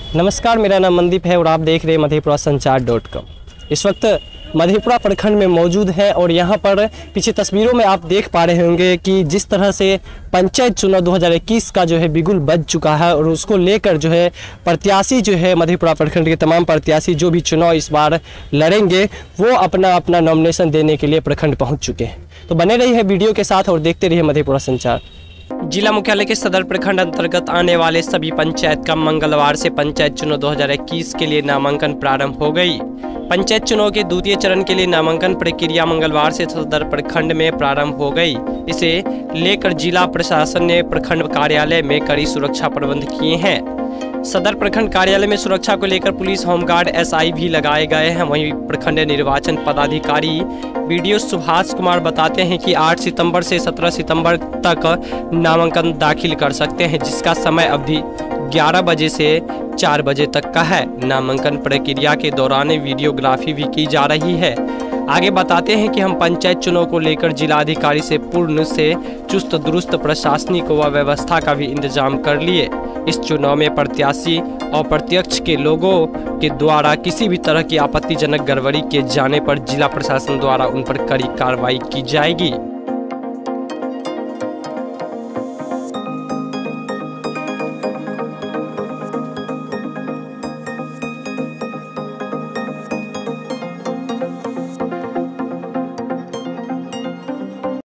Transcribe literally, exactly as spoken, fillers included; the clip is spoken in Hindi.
नमस्कार, मेरा नाम मनदीप है और आप देख रहे हैं मधेपुरा संचार डॉट कॉम। इस वक्त मधेपुरा प्रखंड में मौजूद है और यहाँ पर पीछे तस्वीरों में आप देख पा रहे होंगे कि जिस तरह से पंचायत चुनाव दो हज़ार इक्कीस का जो है बिगुल बज चुका है और उसको लेकर जो है प्रत्याशी जो है मधेपुरा प्रखंड के तमाम प्रत्याशी जो भी चुनाव इस बार लड़ेंगे वो अपना अपना नॉमिनेशन देने के लिए प्रखंड पहुँच चुके हैं। तो बने रहिए वीडियो के साथ और देखते रहिए मधेपुरा संचार। जिला मुख्यालय के सदर प्रखंड अंतर्गत आने वाले सभी पंचायत का मंगलवार से पंचायत चुनाव दो हज़ार इक्कीस के लिए नामांकन प्रारंभ हो गई। पंचायत चुनाव के द्वितीय चरण के लिए नामांकन प्रक्रिया मंगलवार से सदर प्रखंड में प्रारंभ हो गई। इसे लेकर जिला प्रशासन ने प्रखंड कार्यालय में कड़ी सुरक्षा प्रबंध किए हैं। सदर प्रखंड कार्यालय में सुरक्षा को लेकर पुलिस, होमगार्ड, एसआई भी लगाए गए हैं। वहीं प्रखंड निर्वाचन पदाधिकारी बीडीओ सुभाष कुमार बताते हैं कि आठ सितंबर से सत्रह सितंबर तक नामांकन दाखिल कर सकते हैं, जिसका समय अवधि ग्यारह बजे से चार बजे तक का है। नामांकन प्रक्रिया के दौरान वीडियोग्राफी भी की जा रही है। आगे बताते हैं कि हम पंचायत चुनाव को लेकर जिलाधिकारी से पूर्ण से चुस्त दुरुस्त प्रशासनिक व व्यवस्था का भी इंतजाम कर लिए। इस चुनाव में प्रत्याशी और प्रत्यक्ष के लोगों के द्वारा किसी भी तरह की आपत्तिजनक गड़बड़ी किए जाने पर जिला प्रशासन द्वारा उन पर कड़ी कार्रवाई की जाएगी।